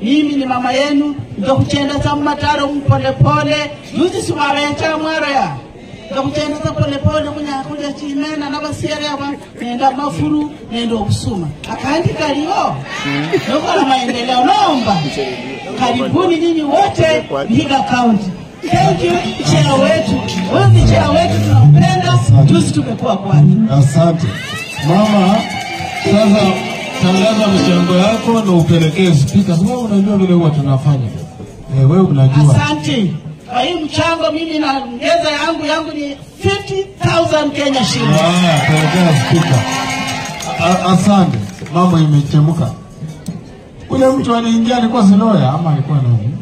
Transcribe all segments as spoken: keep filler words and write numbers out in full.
mimi ni mama yenu, ndo kuchenda za mataro mpole pole, juzi siwarecha mwara ya. Ndo kuchenda za pole pole kunya kuja chimena na basiari hapa, nenda mafuru, nenda kusuma. Akaandika leo. Ndio na maendeleo naomba. Karibuni nyinyi wote Vihiga County. Thank you chair wetu. Wewe chair wetu tunapenda, juzi tumekuwa kwani. Asante. Mama, sasa tangaza mchango yako na upelekee speaker. Wewe unajua vile huwa tunafanya. Eh, wewe unajua. Asante. Kwa hii mchango mimi na ngeza yangu yangu ni fifty thousand Kenya shillings. Ah, pelekea speaker. Asante. Mambo imechemuka. Ule mtu aliingia alikuwa Siloya ama alikuwa nani?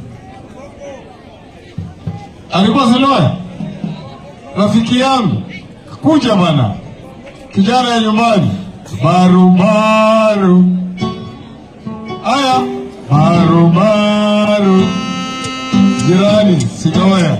Alikuwa Siloya. Rafiki yangu. Kuja bana. Kijana ya nyumbani. Baru baru. Aya. Baru baru. Jirani, Siloya.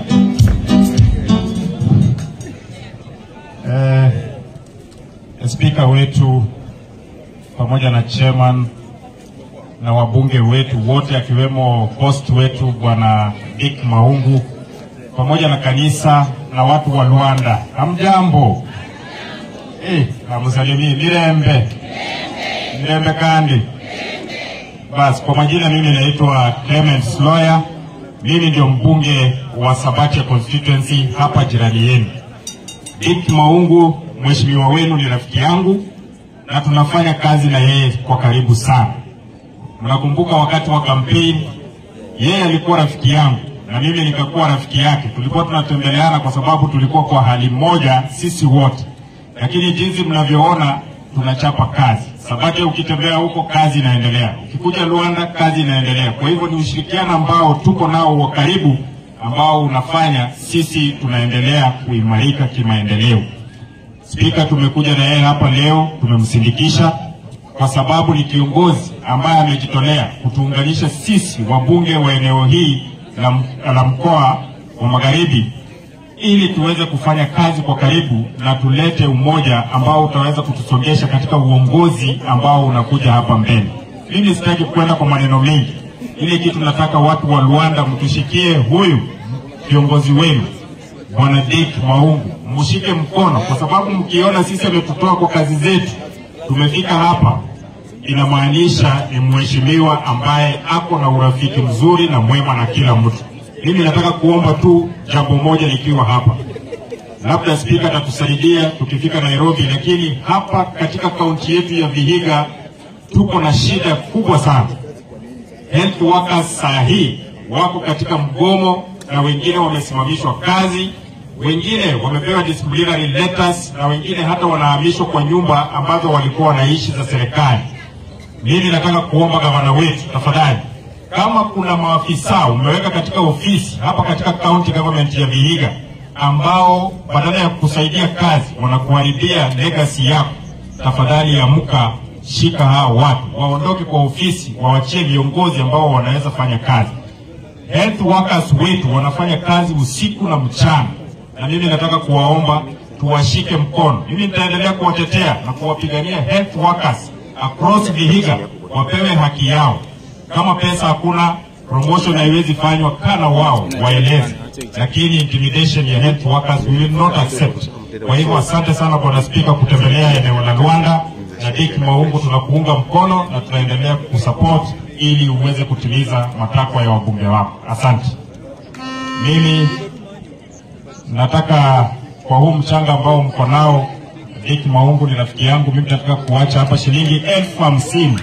Eh, speaker wetu pamoja na chairman na wabunge wetu wote akiwemo host wetu bwana Dick Maungu pamoja na kanisa na watu wa Luanda. Hamjambo. Eh, namusalimia Milembe. Milembe kandi. Bas, kwa majina mimi naitwa Clement Sloya. Mimi ndio mbunge wa Sabatia constituency hapa jirani yenu. Dick Maungu mheshimiwa wenu ni rafiki yangu na tunafanya kazi na yeye kwa karibu sana. Mnakumbuka wakati wa campaign yeye alikuwa rafiki yangu na mimi nikakuwa rafiki yake. Tulikuwa tunatembeleana kwa sababu tulikuwa kwa hali moja sisi wote. Lakini jinsi mnavyoona tunachapa kazi. Sabatia ukitembea huko kazi inaendelea. Ukikuja Luanda kazi inaendelea. Kwa hivyo ni ushirikiano ambao tuko nao wa karibu ambao unafanya sisi tunaendelea kuimarika kimaendeleo. Speaker tumekuja na yeye hapa leo, tumemsindikisha kwa sababu ni kiongozi ambaye amejitolea kutuunganisha sisi wabunge wa eneo hii la, la mkoa wa Magharibi ili tuweze kufanya kazi kwa karibu na tulete umoja ambao utaweza kutusongesha katika uongozi ambao unakuja hapa mbele. Mimi sitaki kwenda kwa maneno mengi. Ile kitu nataka watu wa Luanda mtushikie huyu kiongozi wenu Bwana Dick Maungu, mshike mkono kwa sababu mkiona sisi ametutoa kwa kazi zetu tumefika hapa, inamaanisha ni mheshimiwa ambaye ako na urafiki mzuri na mwema na kila mtu. Mimi nataka kuomba tu jambo moja nikiwa hapa. Labda speaker atatusaidia tukifika Nairobi, lakini hapa katika kaunti yetu ya Vihiga tuko na shida kubwa sana. Health workers saa hii wako katika mgomo na wengine wamesimamishwa kazi, wengine wamepewa disciplinary letters na wengine hata wanahamishwa kwa nyumba ambazo walikuwa wanaishi za serikali. Mimi nataka kuomba gavana wetu tafadhali, kama kuna maafisa umeweka katika ofisi hapa katika county government ya Vihiga ambao badala ya kusaidia kazi wanakuharibia legacy yako, tafadhali amka, shika hao watu waondoke kwa ofisi, waachie viongozi ambao wanaweza fanya kazi. Health workers wetu wanafanya kazi usiku na mchana, na mimi nataka kuwaomba tuwashike mkono. Mimi nitaendelea kuwatetea na kuwapigania health workers across Vihiga wapewe haki yao. Kama pesa hakuna, promotion haiwezi fanywa, kana wao waeleze. Lakini intimidation ya health workers we will not accept. Kwa hivyo asante sana Bwana Speaker kutembelea eneo la Luanda, na Dick Maungu tunakuunga mkono na tunaendelea kusupport ili uweze kutimiza matakwa ya wabunge wako. Asante. Mimi nataka kwa huu mchanga ambao mko nao, Dick Maungu ni rafiki yangu, mimi nataka kuacha hapa shilingi elfu hamsini.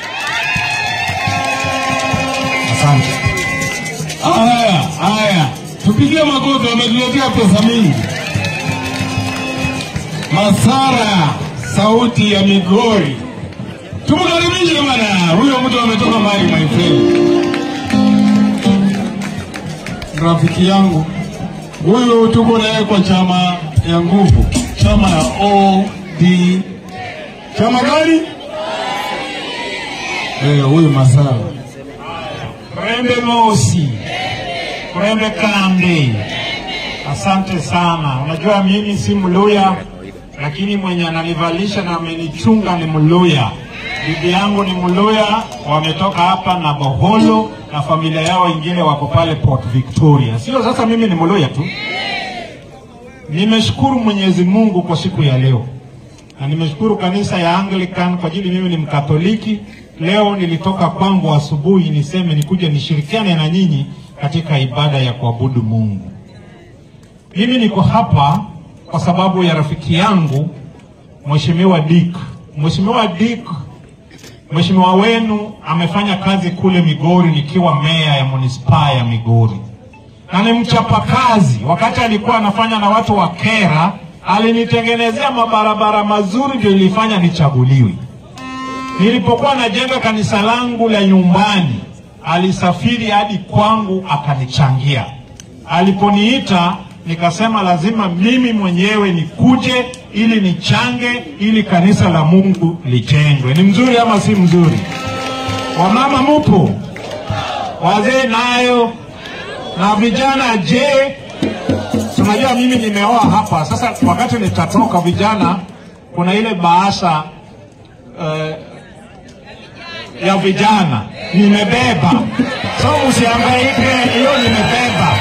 Asante. Haya, haya. Tupigie makofi, wametuletea pesa mingi. Masara, sauti ya Migori. Tumkaribishe bwana. Huyo mtu ametoka mbali, my friend. Rafiki yangu. Huyo tuko naye kwa chama ya nguvu. Chama ya O D. Chama gani? Eh, huyo Masara. Kurembe mosi, kurembe kande. Asante sana. Unajua mimi si Mluya, lakini mwenye ananivalisha na amenichunga ni Mluya. bibi yangu ni Muluya, wametoka hapa na Boholo na familia yao ingine wako pale Port Victoria. Sio sasa mimi ni Muluya tu. Nimeshukuru Mwenyezi Mungu kwa siku ya leo. Na nimeshukuru kanisa ya Anglican kwa ajili mimi ni Mkatoliki. Leo nilitoka kwangu asubuhi niseme nikuje nishirikiane na nyinyi katika ibada ya kuabudu Mungu. Mimi niko hapa kwa sababu ya rafiki yangu Mheshimiwa Dick. Mheshimiwa Dick, Mheshimiwa wenu amefanya kazi kule Migori nikiwa meya ya manispaa ya Migori. Na ni mchapakazi. Wakati alikuwa anafanya na watu wa Kera, alinitengenezea mabarabara mazuri ndio ilifanya nichaguliwe. Nilipokuwa najenga kanisa langu la nyumbani, alisafiri hadi kwangu akanichangia. Aliponiita nikasema lazima mimi mwenyewe nikuje ili nichange ili kanisa la Mungu lijengwe. Ni mzuri ama si mzuri? Wamama mupo? Wazee nayo? Na vijana je? Tunajua mimi nimeoa hapa. Sasa wakati nitatoka vijana kuna ile bahasha uh, ya vijana nimebeba. So usihangaike, hiyo nimebeba.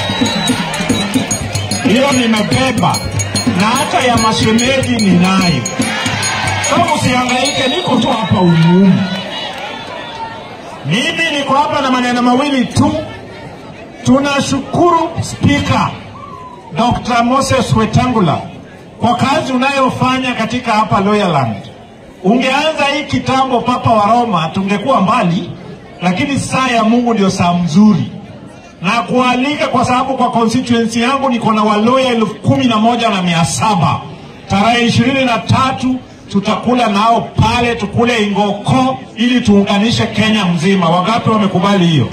Hiyo nimebeba. Na hata ya mashemeji ninayo. So usihangaike, niko tu hapa umumu. Mimi niko hapa na maneno mawili tu. Tunashukuru Speaker Doctor Moses Wetangula kwa kazi unayofanya katika hapa Loyaland. Ungeanza hii kitambo Papa wa Roma tungekuwa mbali, lakini saa ya Mungu ndio saa mzuri. Na kualika kwa sababu kwa constituency yangu niko na waloya elfu kumi na moja na mia saba. Tarehe ishirini na tatu tutakula nao pale, tukule ingoko ili tuunganishe Kenya mzima. Wangapi wamekubali hiyo?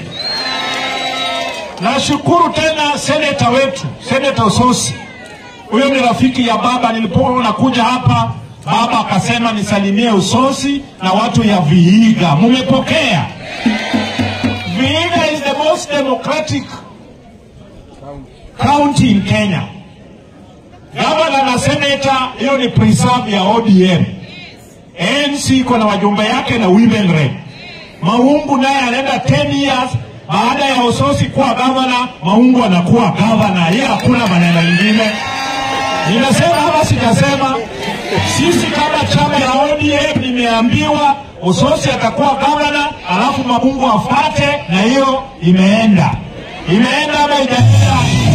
Nashukuru tena seneta wetu, Seneta Osotsi. Huyo ni rafiki ya baba. Nilipokuwa nakuja hapa, baba akasema nisalimie Osotsi na watu ya Vihiga. Mumepokea? Vihiga is the most democratic county in Kenya. Gavana na seneta, hiyo ni preserve ya O D M. N C iko na wajumbe yake na women rep. Maungu naye anaenda ten years. Baada ya Osotsi kuwa gavana, Maungu anakuwa gavana. Yeye hakuna maneno mengine. Ninasema hapa sijasema. Sisi kama chama ya O D M nimeambiwa Osotsi atakuwa gavana, alafu Maungu afate, na hiyo imeenda. Imeenda ama ijaenda?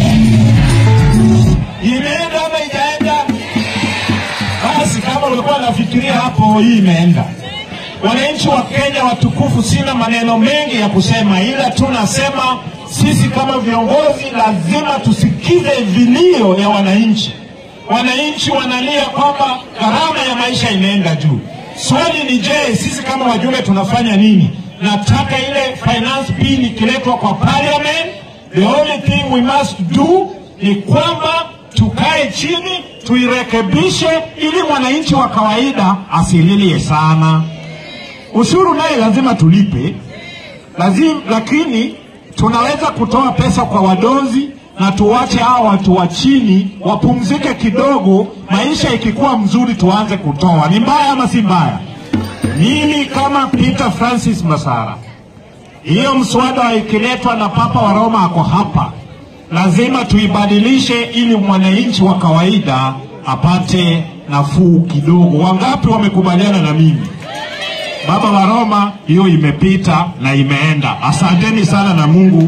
Imeenda ama ijaenda? Basi kama ulikuwa unafikiria hapo, hii imeenda. Wananchi wa Kenya watukufu, sina maneno mengi ya kusema, ila tunasema sisi kama viongozi lazima tusikize vilio ya wananchi. Wananchi wanalia kwamba gharama ya maisha inaenda juu. Swali ni je, sisi kama wajumbe tunafanya nini? Nataka ile finance bill ikiletwa kwa parliament, the only thing we must do ni kwamba tukae chini, tuirekebishe ili mwananchi wa kawaida asililie sana. Ushuru naye lazima tulipe, lazima, lakini tunaweza kutoa pesa kwa wadozi na tuwache hao watu wa chini wapumzike kidogo. Maisha ikikuwa mzuri tuanze kutoa. Ni mbaya ama si mbaya? Mimi kama Peter Francis Masara, hiyo mswada ikiletwa na Papa wa Roma ako hapa, lazima tuibadilishe ili mwananchi wa kawaida apate nafuu kidogo. Wangapi wamekubaliana na mimi? Baba wa Roma, hiyo imepita na imeenda. Asanteni sana na Mungu.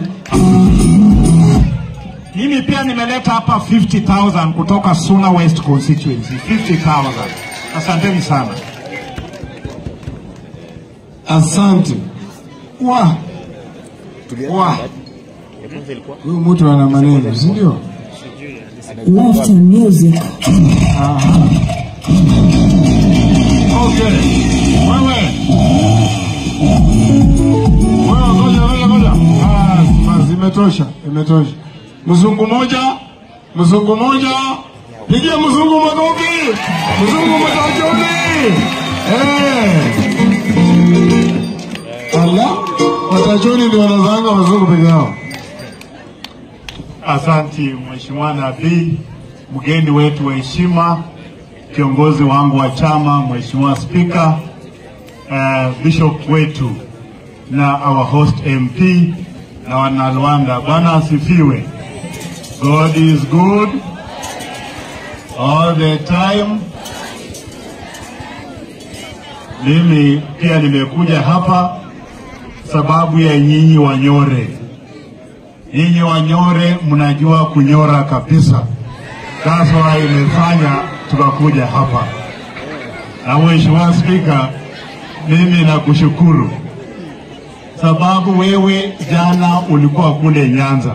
Mimi pia nimeleta hapa fifty thousand kutoka Suna West constituency. fifty thousand. Asanteni sana. Asante. Wa. Wa. Huyu mtu ana maneno, si ndio? Laughter music. Aha. Okay. Wewe. Wewe ngoja ngoja ngoja. Ah, basi imetosha, imetosha. Mzungu moja, mzungu moja. Pigia mzungu makofi. Mzungu makofi. Eh. Allah, watajoni ndio wanazanga wazungu peke yao. Asante Mheshimiwa Nabii, mgeni wetu wa heshima, kiongozi wangu wa chama, Mheshimiwa Speaker, uh, Bishop wetu na our host M P na wana Luanda. Bwana asifiwe. God is good all the time. Mimi pia nimekuja hapa sababu ya nyinyi Wanyore. Nyinyi Wanyore mnajua kunyora kabisa. That's why imefanya tukakuja hapa. Na Mheshimiwa Spika, mimi nakushukuru sababu wewe jana ulikuwa kule Nyanza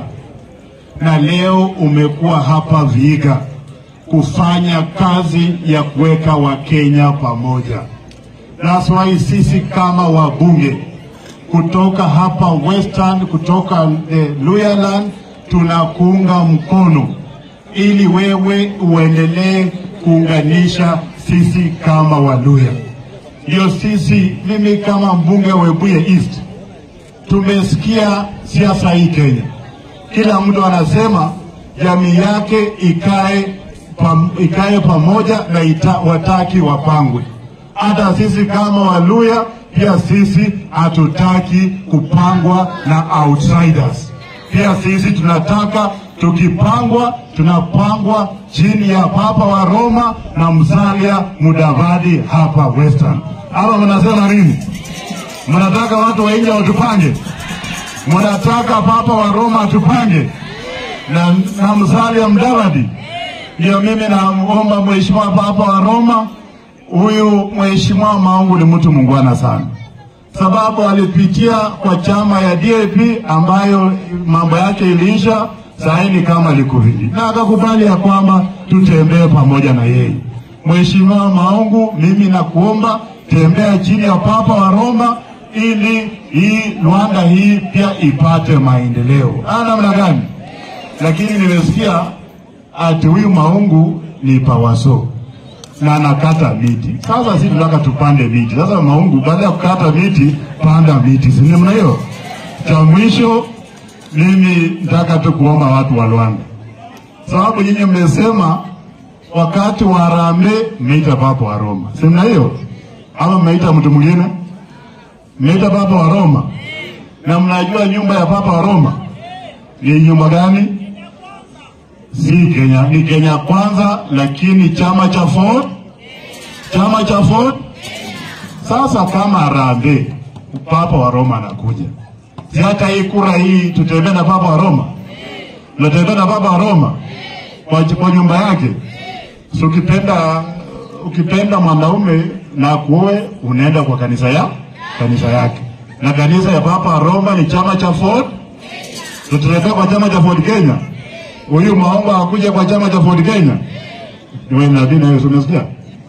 na leo umekuwa hapa Vihiga kufanya kazi ya kuweka Wakenya pamoja. That's why sisi kama wabunge kutoka hapa Western, kutoka the Luyaland, tunakuunga mkono ili wewe uendelee kuunganisha sisi kama Waluya. Ndio sisi, mimi kama mbunge wa Webuye East, tumesikia siasa hii Kenya. Kila mtu anasema jamii yake ikae pam, ikae pamoja na ita, wataki wapangwe. Hata sisi kama Waluya pia sisi hatutaki kupangwa na outsiders. Pia sisi tunataka tukipangwa tunapangwa chini ya Papa wa Roma na Musalia Mudavadi hapa Western. Hapa mnasema nini? Mnataka watu wa nje watupange? Mnataka Papa wa Roma atupange na, na Musalia Mudavadi? Ndio mimi naomba Mheshimiwa Papa wa Roma, huyu Mheshimiwa Maungu ni mtu mungwana sana, sababu alipitia kwa chama ya D A P ambayo mambo yake iliisha, saini kama Likuyani, na akakubali ya kwamba tutembee pamoja na yeye. Mheshimiwa Maungu, mimi nakuomba tembea chini ya Papa wa Roma ili hii Luanda hii pia ipate maendeleo. Ana mna gani? Lakini nimesikia ati huyu Maungu ni pawaso na anakata miti. Sasa sisi tunataka tupande miti. Sasa Maungu, baada ya kukata miti, panda miti. Si mna hiyo? Cha mwisho mimi nataka tu kuomba watu wa Luanda, sababu nyinyi mmesema wakati wa harambee mmeita Papa wa Roma. Si mna hiyo? Ama mmeita mtu mwingine? Mmeita Papa wa Roma. Na mnajua nyumba ya Papa wa Roma ni nyumba gani? Si Kenya, ni Kenya Kwanza, lakini chama cha Ford, chama cha Ford. Sasa kama harambee Papa wa Roma anakuja, si hata hii kura hii tutembea na Papa wa Roma? Tutembea na Papa wa Roma kwa, kwa nyumba yake. So ukipenda ukipenda mwanaume na kuoe, unaenda kwa kanisa ya kanisa yake, na kanisa ya Papa wa Roma ni chama cha Ford. Tutembea kwa chama cha Ford Kenya. Huyu Maungu akuja kwa chama cha Ford Kenya. Niwe Nabii na Yesu, unasikia?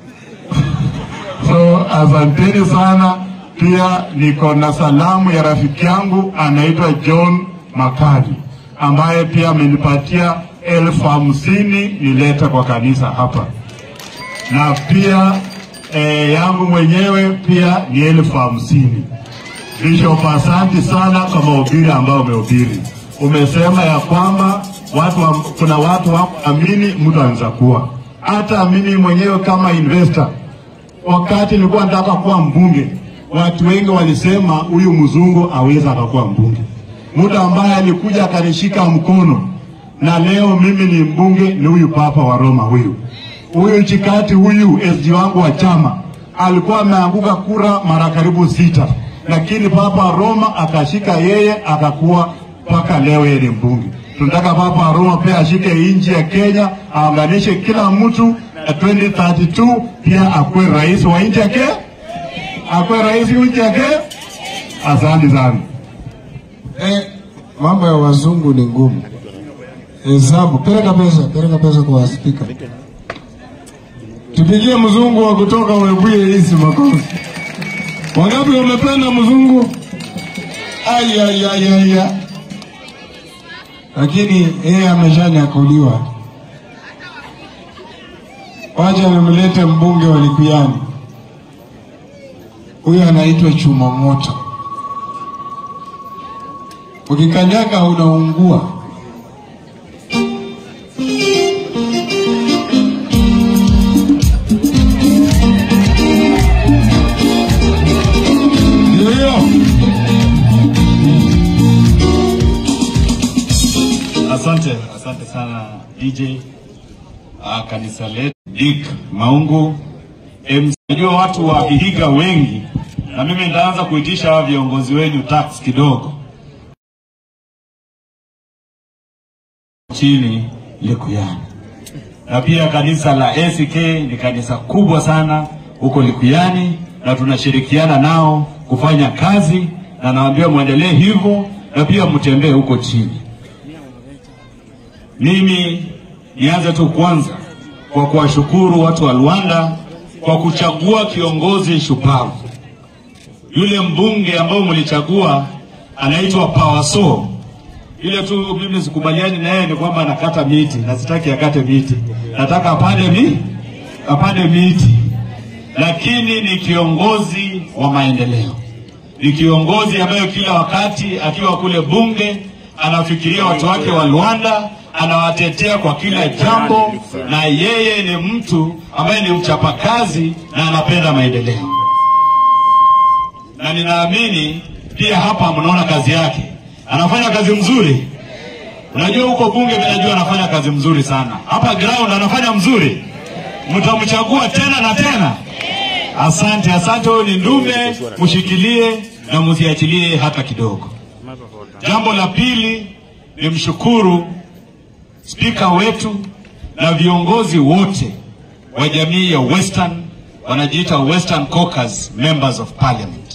So asanteni sana. Pia niko na salamu ya rafiki yangu anaitwa John Makadi, ambaye pia amenipatia elfu hamsini nileta kwa kanisa hapa. Na pia e, yangu mwenyewe pia ni elfu hamsini. Bishop, asante sana kwa mahubiri ambao umehubiri. Umesema ya kwamba watu wa, kuna watu wa amini mtu anaweza kuwa. Hata amini mwenyewe kama investor. Wakati nilikuwa nataka kuwa mbunge, watu wengi walisema huyu mzungu aweza akakuwa mbunge. Muda ambaye alikuja akanishika mkono, na leo mimi ni mbunge, ni huyu Papa wa Roma huyu. Huyu Chikati huyu S G wangu wa chama alikuwa ameanguka kura mara karibu sita, lakini Papa wa Roma akashika yeye akakuwa mpaka leo yeye ni mbunge. Tunataka Papa wa Roma pia ashike nchi ya Kenya, aanganishe kila mtu na twenty thirty-two pia akue rais wa nchi yake. Akue rais wa nchi yake. Asante sana. Eh, mambo ya wazungu ni ngumu. Hesabu, peleka pesa, peleka pesa kwa speaker. Tupigie mzungu wa kutoka Webuye East makofi. Wangapi wamependa mzungu? Ai ai ai ai. Lakini yeye ameshanyakuliwa. Wacha nimlete mbunge wa Likuyani. Huyu anaitwa Chuma Moto. Ukikanyaga unaungua. Asante, asante sana D J. Ah, kanisa letu Dick Maungu. Msijua watu wa Vihiga wengi, na mimi nitaanza kuitisha hawa viongozi wenu tax kidogo. Chini Likuyani. Na pia kanisa la A C K ni kanisa kubwa sana huko Likuyani, na tunashirikiana nao kufanya kazi, na nawaambia muendelee hivyo, na pia mtembee huko chini. Mimi nianze tu kwanza kwa kuwashukuru watu wa Luanda kwa kuchagua kiongozi shupavu. Yule mbunge ambao mlichagua anaitwa Pawaso. Ile tu mimi sikubaliani na yeye ni kwamba anakata miti, na sitaki akate miti. Nataka apande mi, apande miti. Lakini ni kiongozi wa maendeleo. Ni kiongozi ambaye kila wakati akiwa kule bunge anafikiria watu wake wa Luanda, anawatetea kwa kila jambo, na yeye ni mtu ambaye ni mchapakazi na anapenda maendeleo. Na ninaamini pia hapa mnaona kazi yake. Anafanya kazi mzuri. Unajua huko bunge vinajua anafanya kazi mzuri sana. Hapa ground anafanya mzuri. Mtamchagua tena na tena. Asante, asante, huyu ni ndume, mshikilie na msiachilie hata kidogo. Jambo la pili ni mshukuru spika wetu na viongozi wote wa jamii ya Western, wanajiita Western Caucus Members of Parliament.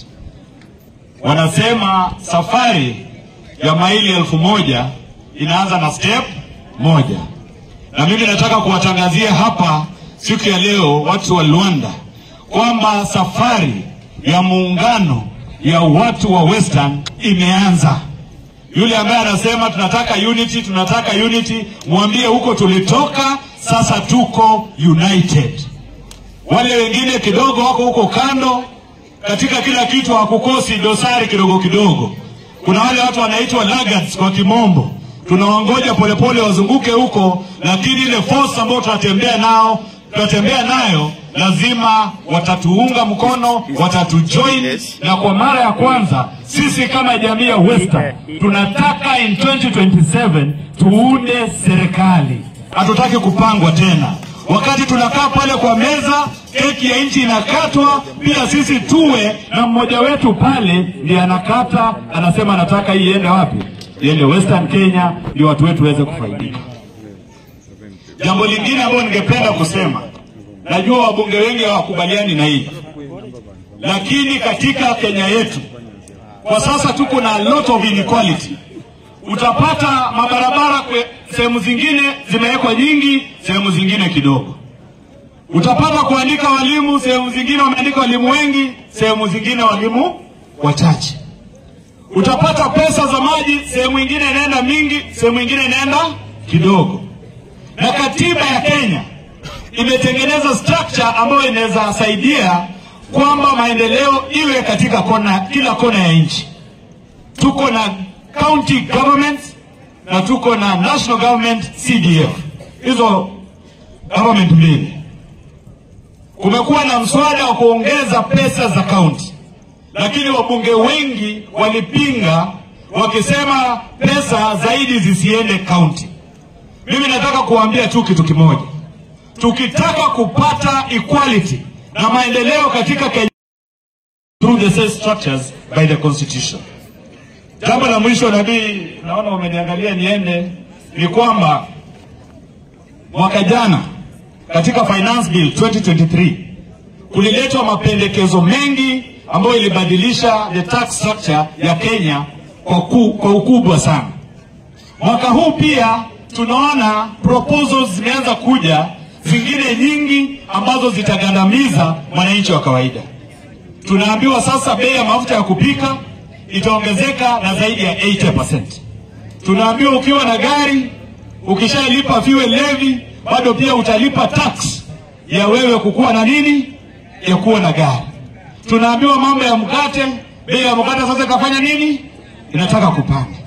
Wanasema safari ya maili elfu moja inaanza na step moja. Na mimi nataka kuwatangazia hapa siku ya leo watu wa Luanda kwamba safari ya muungano ya watu wa Western imeanza. Yule ambaye anasema tunataka unity, tunataka unity, mwambie huko tulitoka, sasa tuko united. Wale wengine kidogo wako huko kando, katika kila kitu hakukosi dosari kidogo kidogo. Kuna wale watu wanaitwa laggards kwa kimombo. Tunawangoja polepole wazunguke huko, lakini ile force ambayo tunatembea nao, tunatembea nayo, lazima watatuunga mkono, watatujoin. Na kwa mara ya kwanza sisi kama jamii ya Western tunataka in twenty twenty-seven tuunde serikali. Hatutaki kupangwa tena. Wakati tunakaa pale kwa meza, keki ya nchi inakatwa, pia sisi tuwe na mmoja wetu pale ndiye anakata, anasema anataka hii iende wapi? Iende Western Kenya, ndio watu wetu waweze kufaidika. Jambo lingine ambalo ningependa kusema, najua wabunge wengi hawakubaliani na hii, lakini katika Kenya yetu kwa sasa tuko na a lot of inequality. Utapata mabarabara sehemu zingine zimewekwa nyingi, sehemu zingine kidogo. Utapata kuandika walimu, sehemu zingine wameandika walimu wengi, sehemu zingine walimu wachache. Utapata pesa za maji, sehemu nyingine inaenda mingi, sehemu nyingine inaenda kidogo. Na katiba ya Kenya imetengeneza structure ambayo inaweza saidia kwamba maendeleo iwe katika kona, kila kona ya nchi. Tuko na county government na tuko na national government C D F. Hizo government mbili. Kumekuwa na mswada wa kuongeza pesa za county, lakini wabunge wengi walipinga wakisema pesa zaidi zisiende county. Mimi nataka kuambia tu kitu kimoja. Tukitaka kupata equality na maendeleo katika Kenya through the same structures by the constitution. Jambo la mwisho, Nabii, naona umeniangalia niende, ni kwamba mwaka jana katika finance bill twenty twenty-three kuliletwa mapendekezo mengi ambayo ilibadilisha the tax structure ya Kenya kwa, ku, kwa ukubwa sana. Mwaka huu pia tunaona proposals zimeanza kuja zingine nyingi ambazo zitagandamiza mwananchi wa kawaida. Tunaambiwa sasa bei ya mafuta ya kupika itaongezeka na zaidi ya eighty percent. Tunaambiwa ukiwa na gari, ukishalipa fuel levy, bado pia utalipa tax ya wewe kukuwa na nini? Ya kuwa na gari. Tunaambiwa mambo ya mkate, bei ya mkate sasa itafanya nini? Inataka kupanda.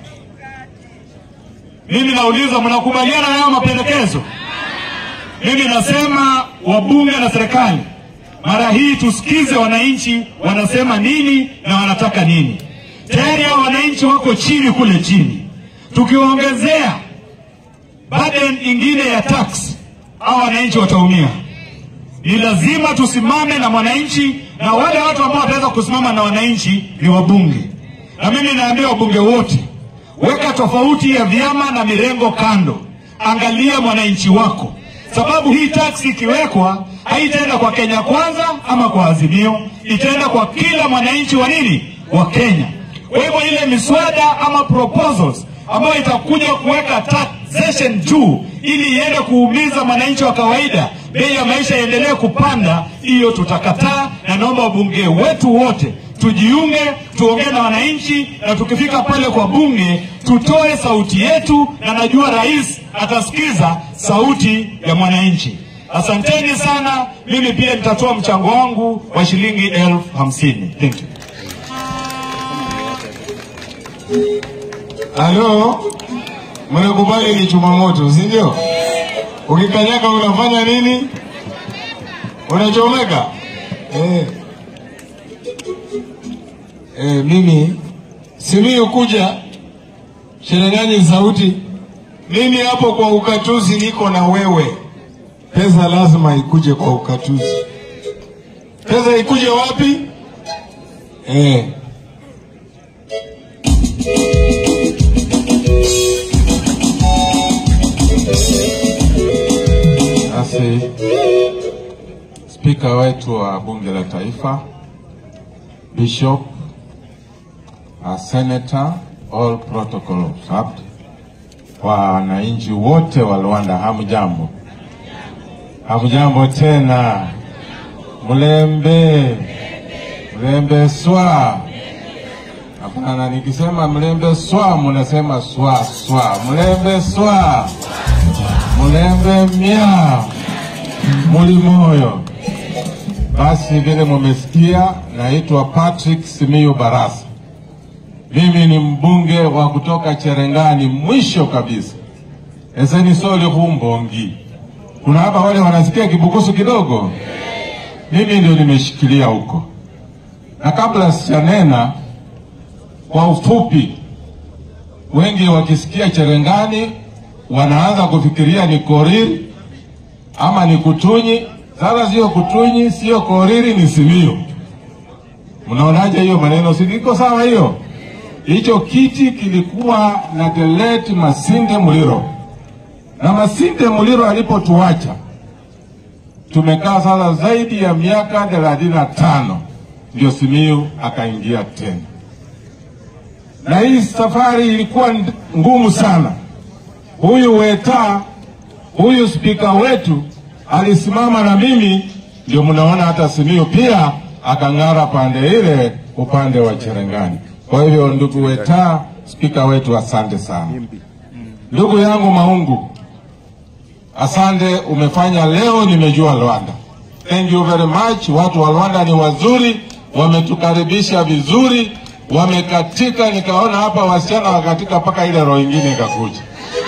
Mimi nauliza, mnakubaliana na hayo mapendekezo? Mimi nasema wabunge na serikali, mara hii tusikize wananchi wanasema nini na wanataka nini. Tayari wananchi wako chini kule chini. Tukiwaongezea burden ingine ya tax, hao wananchi wataumia. Ni lazima tusimame na wananchi, na wale watu ambao wataweza kusimama na wananchi ni wabunge. Na mimi naambia wabunge wote, weka tofauti ya vyama na mirengo kando. Angalia mwananchi wako. Sababu hii tax ikiwekwa, haitaenda kwa Kenya Kwanza ama kwa Azimio, itaenda kwa kila mwananchi wa nini? Wa Kenya. Kwa hivyo ile miswada ama proposals ambayo itakuja kuweka taxation juu ili iende kuumiza mwananchi wa kawaida, bei ya maisha iendelee kupanda, hiyo tutakataa. Na naomba wabunge wetu wote tujiunge, tuongee na wananchi, na tukifika pale kwa bunge tutoe sauti yetu, na najua rais atasikiza sauti ya mwananchi. Asanteni sana. Mimi pia nitatoa mchango wangu wa shilingi elfu hamsini. Thank you. Halo, mnakubali ni chuma moto, si ndio? Ukikanyaga unafanya nini? Unachomeka? Eh. Eh, mimi Simiyu kuja Cherengani sauti. Mimi hapo kwa ukatuzi niko na wewe. Pesa lazima ikuje kwa ukatuzi. Pesa ikuje wapi? Eh. Asi Speaker wetu wa Bunge la Taifa, Bishop, a Senator, all protocol observed, wananchi wote wa Luanda, hamjambo. Hamjambo tena. Mulembe. Mulembe swa. Hapana, nikisema mulembe swa, munasema swa swa. Mulembe swa. Mulembe mia. Mulimoyo. Basi vile mumesikia, naitwa Patrick Simiyu Barasa. Mimi ni mbunge wa kutoka Cherengani mwisho kabisa. Eseni soli humbongi. Kuna hapa wale wanasikia kibukusu kidogo. Mimi ndio nimeshikilia huko. Na kabla sijanena, kwa ufupi, wengi wakisikia Cherengani wanaanza kufikiria ni Koriri ama ni Kutunyi. Sasa sio Kutunyi, sio Koriri, ni Simiyu. Mnaonaje hiyo maneno? Siko sawa hiyo? Hicho kiti kilikuwa na the late Masinde Muliro. Na Masinde Muliro alipotuacha, tumekaa sasa zaidi ya miaka thelathini na tano, ndio Simiyu akaingia tena. Na hii safari ilikuwa ngumu sana. Huyu weta, huyu spika wetu alisimama na mimi, ndio mnaona hata Simiyu pia akang'ara pande ile upande wa Cherengani. Kwa hivyo ndugu weta, spika wetu, asante sana. Ndugu yangu Maungu, asante, umefanya leo nimejua Luanda. Thank you very much. Watu wa Luanda ni wazuri, wametukaribisha vizuri, wamekatika. Nikaona hapa wasichana wakatika paka ile roho nyingine ikakuja.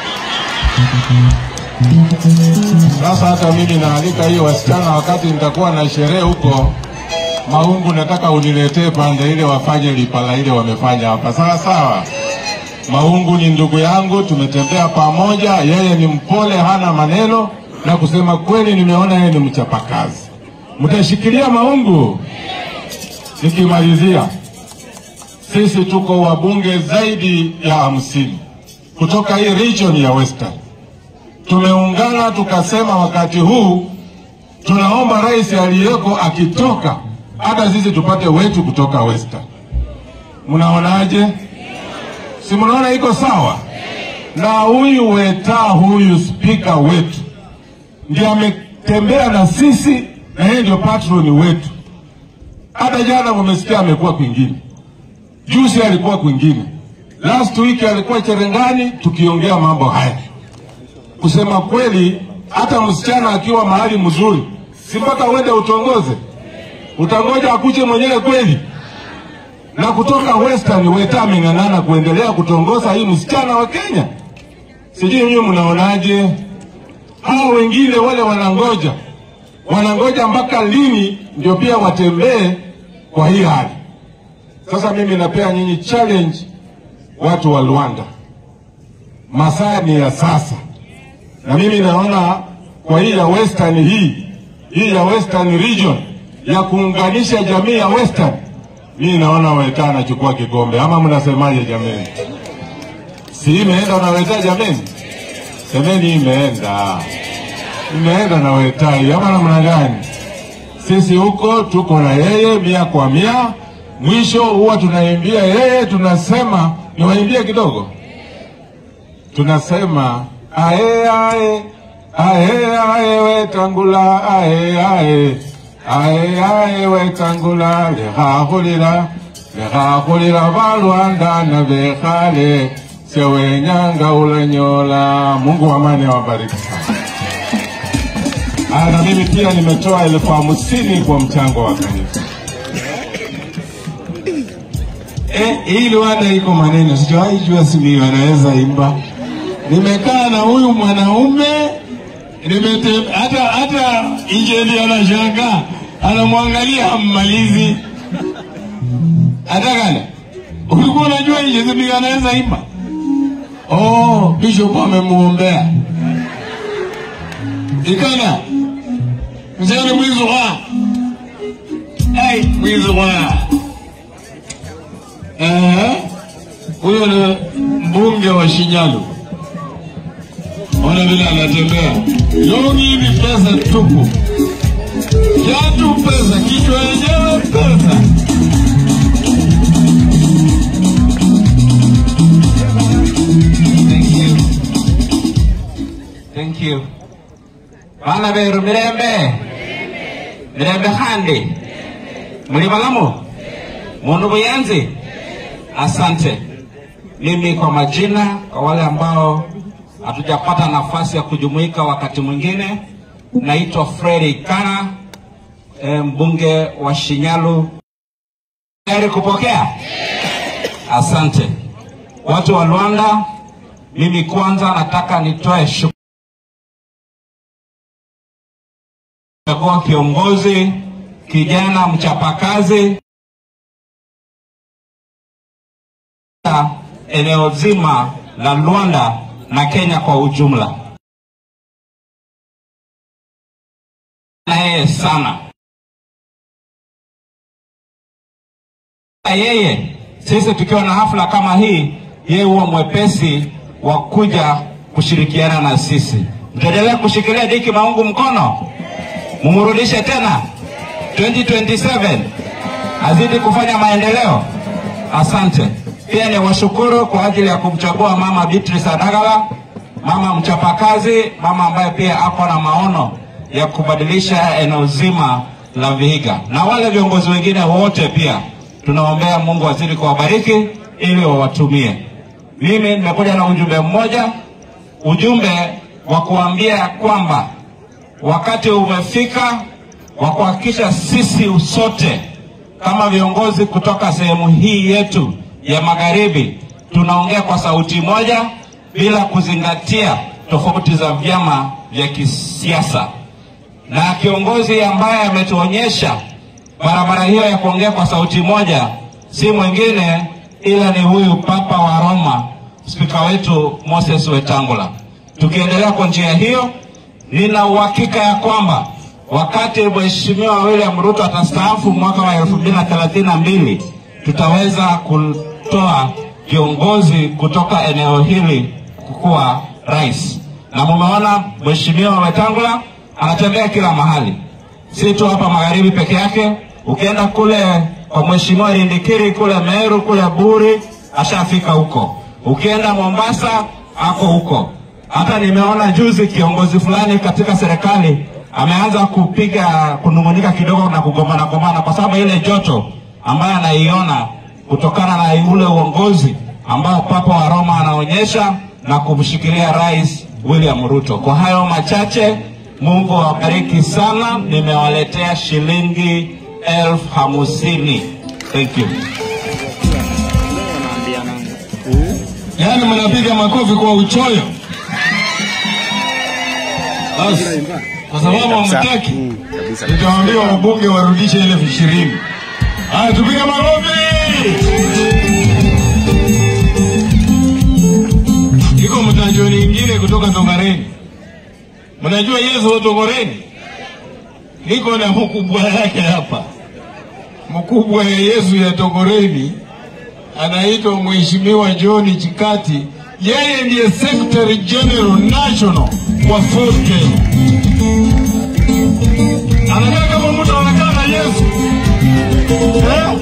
Sasa hata mimi naalika hiyo wasichana, wakati nitakuwa na sherehe huko Maungu, nataka uniletee pande ile wafanye lipala ile wamefanya hapa. Sawa sawa. Maungu ni ndugu yangu, tumetembea pamoja, yeye ni mpole, hana maneno, na kusema kweli nimeona yeye ni mchapakazi. Mtashikilia Maungu? Nikimalizia, sisi tuko wabunge zaidi ya hamsini kutoka hii region ya Western. Tumeungana tukasema wakati huu tunaomba rais aliyeko akitoka, hata sisi tupate wetu kutoka Western. Mnaonaje? Si mnaona iko sawa? Na huyu weta, huyu speaker wetu ndiye ametembea na sisi, na yeye ndio patroni wetu. Hata jana mmesikia amekuwa kwingine, juzi alikuwa kwingine, last week alikuwa Cherengani tukiongea mambo haya. Kusema kweli, hata msichana akiwa mahali mzuri, si mpaka uende utongoze? Utangoja akuje mwenyewe kweli? Na kutoka Western weta ameng'ang'ana kuendelea kutongoza hii msichana wa Kenya. Sijui nyinyi mnaonaje? Hao wengine wale wanangoja. Wanangoja mpaka lini ndio pia watembee kwa hii hali. Sasa mimi napea nyinyi challenge, watu wa Luanda. Masaa ni ya sasa. Na mimi naona kwa hii ya Western hii, hii ya Western region ya kuunganisha jamii ya Western, mimi naona Weta anachukua kikombe. Ama mnasemaje jameni? Si imeenda na Weta jameni? Semeni imeenda. Imeenda na Weta. Ama namna gani? Sisi huko tuko na yeye mia kwa mia. Mwisho huwa tunaimbia yeye, tunasema niwaimbie kidogo. Tunasema ae ae ae ae Wetangula ae ae ae ae Wetangula lehahulila lehahulila Baluanda na Bekhale sewe nyanga ulenyola. Mungu wa amani awabariki sana. Na mimi pia nimetoa elfu hamsini kwa mchango wa kanisa. Eh, hii Luanda iko maneno, sijawahi jua Simiyu anaweza imba. Nimekaa na huyu mwanaume, nimete hata hata Injendi anashangaa, anamwangalia hammalizi. Hata gani? Ulikuwa unajua Injendi anaweza imba? Oh, Bishop amemuombea. Ikana. Mzee mwizo wa. Hey, mwizo wa. Eh, huyo ni mbunge wa Shinyalu. Ona vile anatembea. Longi ni pesa tupu. Yatu pesa, kichwa yenyewe pesa. Thank you. Thank you. Bana beru Milembe. Milembe handi. Mulibalamu. Mundu buyanzi. Asante. Mimi kwa majina, kwa wale ambao hatujapata nafasi ya kujumuika wakati mwingine, naitwa Freddy Kana, mbunge wa Shinyalu. Tayari kupokea? Asante. Watu wa Luanda, mimi kwanza nataka nitoe shukrani kwa kiongozi, kijana mchapakazi, eneo zima la Luanda na Kenya kwa ujumla. Na yeye sana. Yeye, sisi tukiwa na hafla kama hii, yeye huwa mwepesi wa kuja kushirikiana na sisi. Mtaendelea kushikilia Diki Maungu mkono? Mumurudishe tena twenty twenty-seven. Azidi kufanya maendeleo. Asante. Pia ni washukuru kwa ajili ya kumchagua mama Beatrice Adagala, mama mchapakazi, mama ambaye pia ako na maono ya kubadilisha eneo zima la Vihiga. Na wale viongozi wengine wote pia tunaombea Mungu azidi kuwabariki ili wawatumie. Mimi nimekuja na ujumbe mmoja, ujumbe wa kuambia kwamba wakati umefika wa kuhakikisha sisi sote kama viongozi kutoka sehemu hii yetu ya magharibi tunaongea kwa sauti moja bila kuzingatia tofauti za vyama vya kisiasa. Na kiongozi ambaye ametuonyesha barabara hiyo ya kuongea kwa sauti moja si mwingine ila ni huyu Papa wa Roma, spika wetu Moses Wetangula. Tukiendelea kwa njia hiyo, nina uhakika ya kwamba wakati Mheshimiwa William Ruto atastaafu mwaka wa elfu mbili na thelathini na mbili, tutaweza kutoa kiongozi kutoka eneo hili kuwa rais. Na mumeona Mheshimiwa Wetangula anatembea kila mahali, si tu hapa magharibi peke yake. Ukienda kule kwa Mheshimiwa Rindikiri kule Meru kule Buri, ashafika huko. Ukienda Mombasa ako huko. Hata nimeona juzi kiongozi fulani katika serikali ameanza kupiga kunungunika kidogo na kugombana gombana kwa sababu ile joto ambayo anaiona kutokana na ule uongozi ambao Papa wa Roma anaonyesha na kumshikilia Rais William Ruto. Kwa hayo machache, Mungu awabariki sana. Nimewaletea shilingi elfu hamsini. Thank you. Yaani mnapiga makofi kwa uchoyo. Basi, kwa sababu hamtaki, nitawaambia wabunge warudishe ile elfu ishirini. Haya, tupige makofi. Iko mtanjo nyingine kutoka Tongaren. Mnajua Yesu wa Tongaren? Niko na mkubwa yake hapa. Mkubwa ya Yesu ya Tongaren anaitwa Mheshimiwa John Chikati. Yeye ndiye Secretary General National wa Fort Kenya. Anakaa kama mtu anakaa na Yesu. Eh?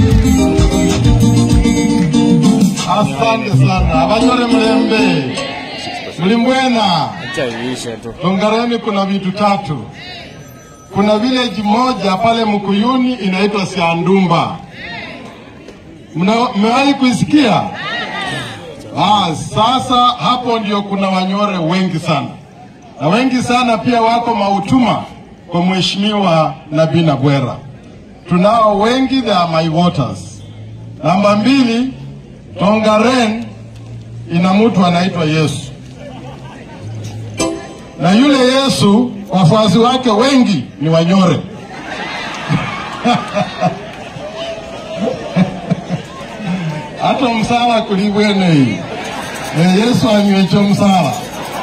Asante sana. Abanyore mlembe. Mlimbwena. Tongaren kuna vitu tatu. Kuna village moja pale Mkuyuni inaitwa Esiandumba. Mmewahi kuisikia? Ah, sasa hapo ndio kuna Wanyore wengi sana. Na wengi sana pia wako mautuma kwa Mheshimiwa Nabii Nabwera. Tunao wengi, they are my voters. Namba mbili, Tongaren ina mtu anaitwa Yesu. Na yule Yesu wafuasi wake wengi ni Wanyore. Hata msala kulibwene hii. Yesu anywecho msala.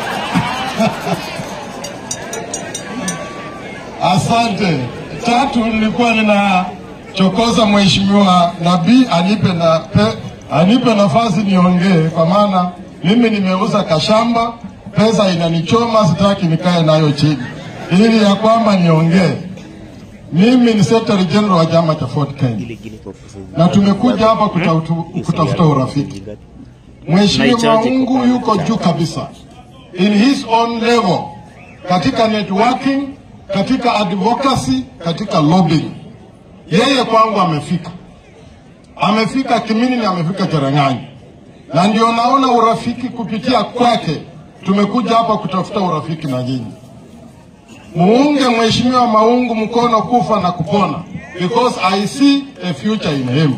Asante. Tatu, nilikuwa nina chokoza Mheshimiwa Nabii anipe na pe, anipe nafasi niongee, kwa maana mimi nimeuza kashamba, pesa inanichoma, sitaki nikae nayo chini, ili ya kwamba niongee. Mimi ni Secretary General wa chama cha Fort Kenya. Na tumekuja hapa kutafuta urafiki. Mheshimiwa Maungu yuko juu kabisa. In his own level. Katika networking, katika advocacy, katika lobbying. Yeye kwangu amefika. Amefika Kimini na amefika Cherangani. Na ndio naona urafiki kupitia kwake. Tumekuja hapa kutafuta urafiki na nyinyi. Muunge Mheshimiwa Maungu mkono kufa na kupona, because I see a future in him.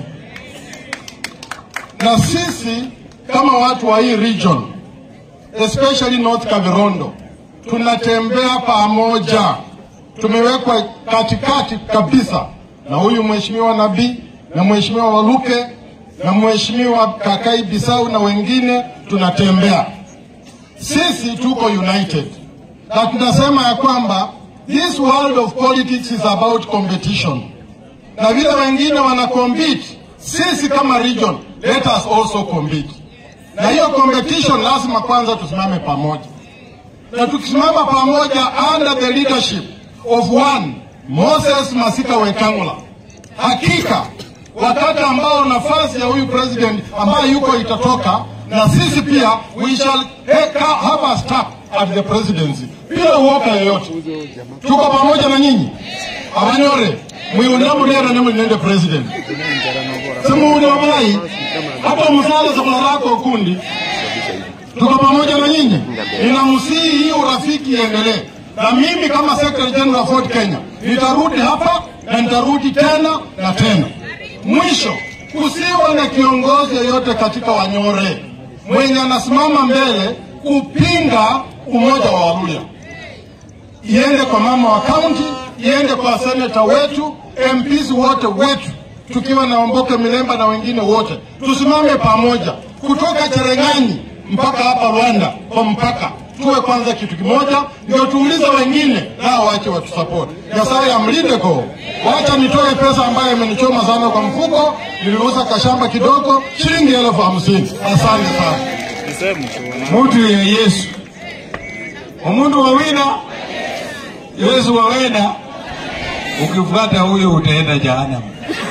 Na sisi kama watu wa hii region, especially North Kavirondo, tunatembea pamoja. Tumewekwa katikati kabisa na huyu Mheshimiwa Nabii na Mheshimiwa Waluke na Mheshimiwa Kakai Bisau na wengine, tunatembea. Sisi tuko united. Na tunasema ya kwamba this world of politics is about competition. Na vile wengine wana compete, sisi kama region, let us also compete. Na hiyo competition lazima kwanza tusimame pamoja. Na tukisimama pamoja under the leadership of one Moses Masika Wetangula, hakika wakati ambao nafasi ya huyu president ambaye yuko itatoka, na sisi pia we shall have a step at the presidency. Bila uoka yoyote. Tuko pamoja na nyinyi. Abanyore, mwiundamu lera nemu niende president. Semu uliwabai, hata msala za mlarako kundi. Tuko pamoja na nyinyi. Ninamusii hii urafiki iendelee. Na mimi kama Secretary General of Fort Kenya, nitarudi hapa na nitarudi tena na tena. Mwisho, kusiwa na kiongozi yoyote katika Wanyore mwenye anasimama mbele kupinga umoja wa Waluya. Iende kwa mama wa county, iende kwa senator wetu, M Ps wote wetu, tukiwa na Omboke, Milemba na wengine wote. Tusimame pamoja kutoka Cherengani mpaka hapa Luanda kwa mpaka. Tuwe kwanza kitu kimoja, ndio tuulize wengine na waache watu support. Nyasaye amlinde ko. Wacha nitoe pesa ambayo imenichoma sana kwa mfuko, niliuza kashamba kidogo, shilingi elfu hamsini. Asante sana. Mtu ya Yesu. Umundu wa wina, Yesu wa wina, ukifuata huyo utaenda jahanamu.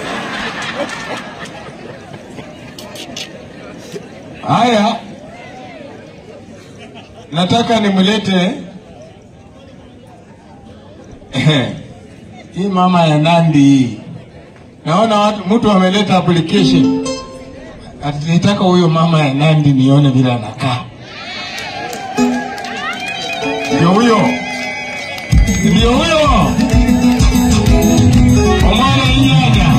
Haya, nataka nimlete hii mama ya Nandi. Naona watu mtu ameleta application. Atataka huyo mama ya Nandi nione vile anakaa. Ndio huyo. Ndio huyo. Omwana Injendi.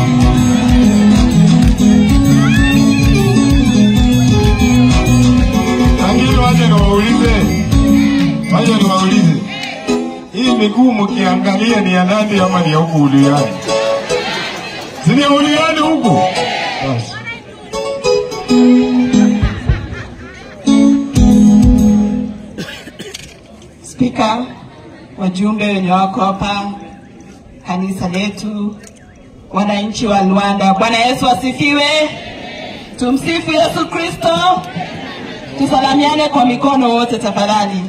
Lakini waje niwaulize. Waje niwaulize. Hii miguu mkiangalia ni ya Nandi ama ni ya huku Likuyani? Si ni ya Likuyani huku? Basi. Speaker, wajumbe wenye wako hapa, kanisa letu, wananchi wa Luanda. Bwana Yesu asifiwe. Tumsifu Yesu Kristo. Tusalamiane kwa mikono wote tafadhali.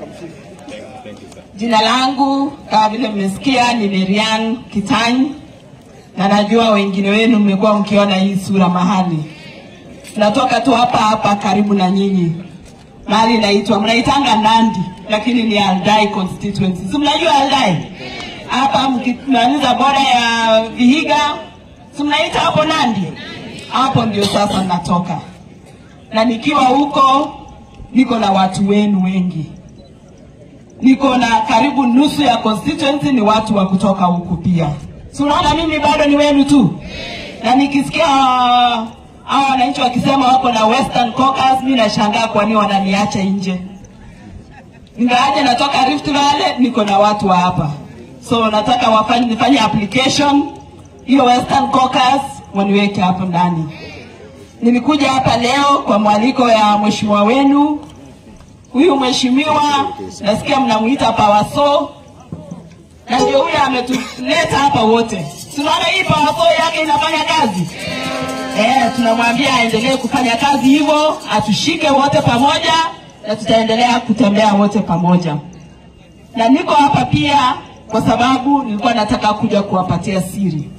Jina langu kama vile mmesikia ni MaryAnne Kittany, na najua wengine wenu mmekuwa mkiona hii sura mahali. Natoka tu hapa hapa karibu na nyinyi. Mahali inaitwa, mnaitanga Nandi, lakini ni Aldai constituency. Si mnajua Aldai? Hapa mkimaliza boda ya Vihiga, si mnaita hapo Nandi? Hapo ndio sasa natoka. Na nikiwa huko niko na watu wenu wengi. Niko na karibu nusu ya constituency ni watu wa kutoka huku pia. Si unaona mimi bado ni wenu tu? Na nikisikia hao wananchi wakisema wako na Western caucus, mimi nashangaa kwa nini wananiacha nje. Ingawaje natoka Rift Valley, niko na watu wa hapa. So nataka wafanye nifanye application hiyo Western caucus waniweke hapo ndani. Nilikuja hapa leo kwa mwaliko ya mheshimiwa wenu. Huyu mheshimiwa nasikia mnamuita Pawaso, na ndio huyu ametuleta hapa wote. Tunaona hii Pawaso yake inafanya kazi. Eh, tunamwambia aendelee kufanya kazi hivyo, atushike wote pamoja na tutaendelea kutembea wote pamoja. Na niko hapa pia kwa sababu nilikuwa nataka kuja kuwapatia siri.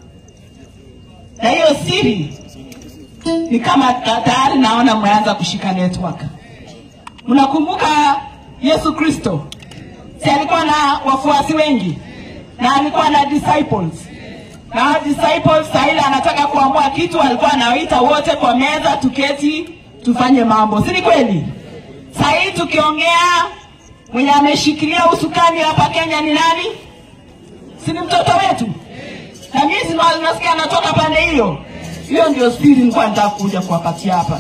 Na hiyo siri ni kama tayari naona mmeanza kushika network. Mnakumbuka Yesu Kristo? Si alikuwa na wafuasi wengi na alikuwa na disciples. Na disciples sahili anataka kuamua kitu, alikuwa anawaita wote kwa meza tuketi tufanye mambo. Si ni kweli? Sahili tukiongea mwenye ameshikilia usukani hapa Kenya ni nani? Si ni mtoto wetu? Na mimi nasikia anatoka pande hiyo. Hiyo ndio siri nilikuwa nataka kuja kuwapatia hapa.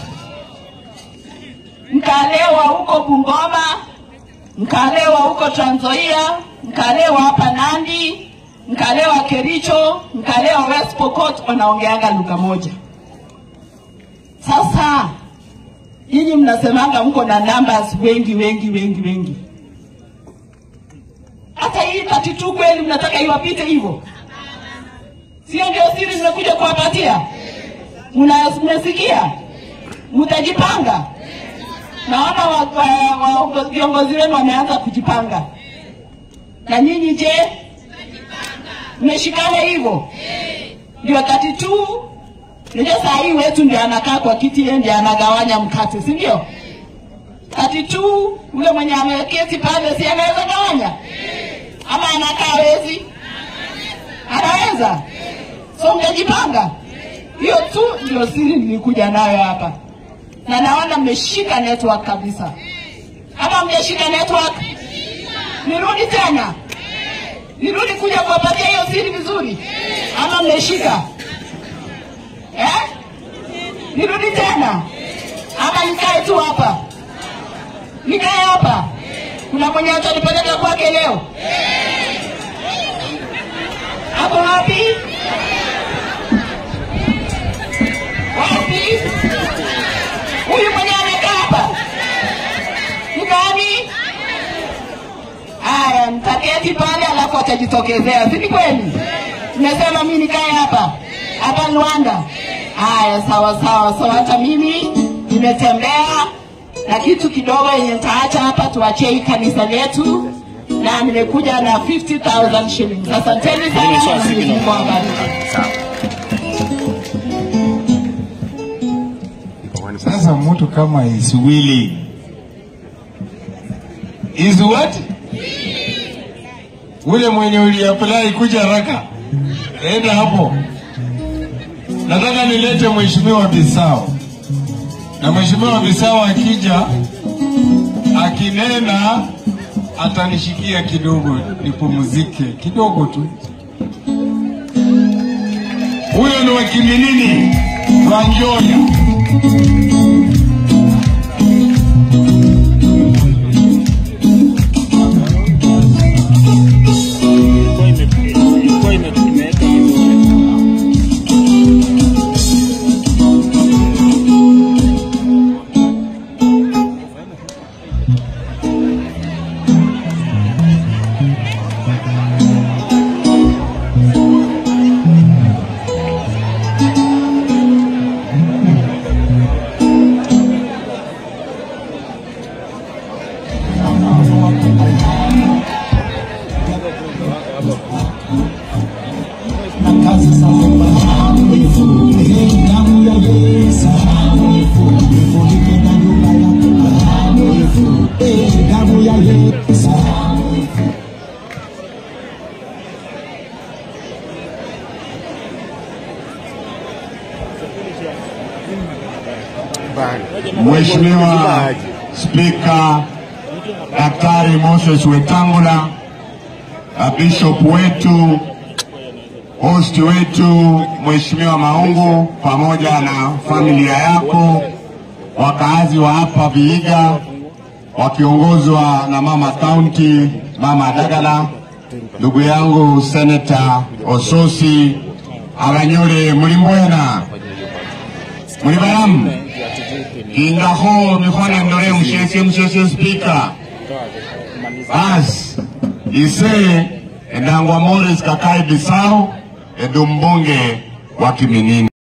Mkalewa huko Bungoma, mkalewa huko Trans Nzoia, mkalewa hapa Nandi, mkalewa Kericho, mkalewa West Pokot, wanaongeanga lugha moja. Sasa nyinyi mnasemanga mko na numbers wengi wengi wengi wengi. Hata hii thelathini na mbili kweli mnataka iwapite hivyo? Sio ndio siri nimekuja kuwapatia? Mnasikia? Mtajipanga? Naona viongozi wenu wameanza kujipanga. Na nyinyi je? Mmeshikana hivyo? Ndio thelathini na mbili. Ndio saa hii wetu ndio anakaa kwa kiti, yeye ndiye anagawanya mkate, si ndio? thelathini na mbili ule mwenye ameketi pale si anaweza gawanya? Ama anakaa wezi? Anaweza. So mtajipanga. Hiyo tu ndio siri nilikuja nayo hapa. Na naona mmeshika network kabisa. Ama mmeshika network? Nirudi tena. Nirudi kuja kuwapatia hiyo siri vizuri. Ama mmeshika? Eh? Nirudi tena. Ama nikae tu hapa? Nikae hapa. Kuna mwenye atanipeleka kwake leo? Hapo wapi? Wapi? Huyu mwenye amekaa hapa? Ni nani? Aya, mtaketi pale alafu atajitokezea. Si ni kweli? Nimesema mimi nikae hapa. Hapa Luanda. Aya, sawa sawa. So hata mimi nimetembea na kitu kidogo yenye nitaacha hapa tuachie hii kanisa letu, na nimekuja na fifty thousand shillings. Asanteni sana. Mungu awabariki. Sasa mtu kama is willing. Is what? Ule mwenye uliapply kuja haraka. Enda hapo. Nataka nilete mheshimiwa Bisao. Na mheshimiwa Bisao akija akinena atanishikia kidogo nipumzike kidogo tu. Huyo ni wakili nini? Wanjoya. Mheshimiwa Spika Daktari Moses Wetangula, Bishop wetu, host wetu Mheshimiwa Maungu, pamoja na familia yako, wakaazi wa hapa Vihiga wakiongozwa na Mama County, Mama Dagala, ndugu yangu Senator Osotsi, abanyore mulimbwena mulibaramu ingaho mikwana ndore mshese mshese Speaker bas ise endangwa Morris Kakai Bisau edu mbunge wa Kiminini.